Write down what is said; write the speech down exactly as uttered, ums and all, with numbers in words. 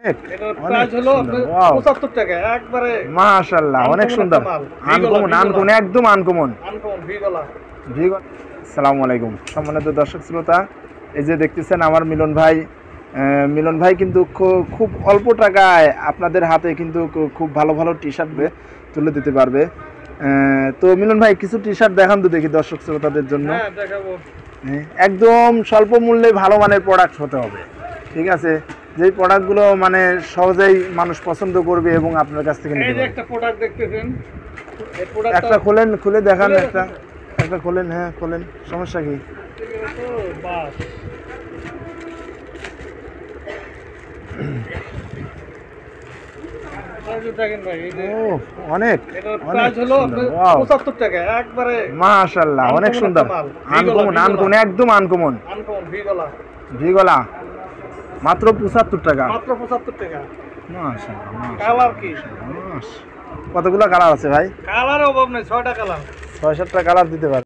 Price হলো পঁচাত্তর টাকা একবারে মাশাআল্লাহ অনেক সুন্দর আনকমন আনকমন একদম আনকমন আনকমন ভিগলা ভিগলা। আসসালামু আলাইকুম সম্মানিত দর্শক শ্রোতা, এই যে দেখতেছেন আমার মিলন ভাই, মিলন ভাই কিন্তু খুব অল্প টাকায় আপনাদের হাতে কিন্তু খুব ভালো ভালো টি শার্ট তুলে দিতে পারবে। তো মিলন ভাই কিছু টি শার্ট দেখান তো দেখি দর্শক শ্রোতাদের জন্য। হ্যাঁ দেখাবো। একদম স্বল্প মূল্যে ভালো মানের প্রোডাক্ট হতে হবে, ঠিক আছে? যেই প্রোডাক্টগুলো মানে সহজেই মানুষ পছন্দ করবে এবং আপনার কাছ থেকে নিতে পারবে। এই যে একটা প্রোডাক্ট দেখতেছেন, এই প্রোডাক্টটা একটা খোলেন, খুলে দেখান একটা একটা খোলেন। হ্যাঁ খোলেন, সমস্যা কি? বাস অনেক পঁচাত্তর টাকা একবারে মাশাআল্লাহ অনেক সুন্দর আনকমন আনকমন একদম আনকমন ভিগলা ভিগলা মাত্র পঁচাত্তর টাকা মাত্র পঁচাত্তর টাকা। মাশাআল্লাহ। কালার কি কতগুলো কালার আছে ভাই? কালার অভাব নেই, ছয়টা কালার ছয় সাতটা কালার দিতে পারে।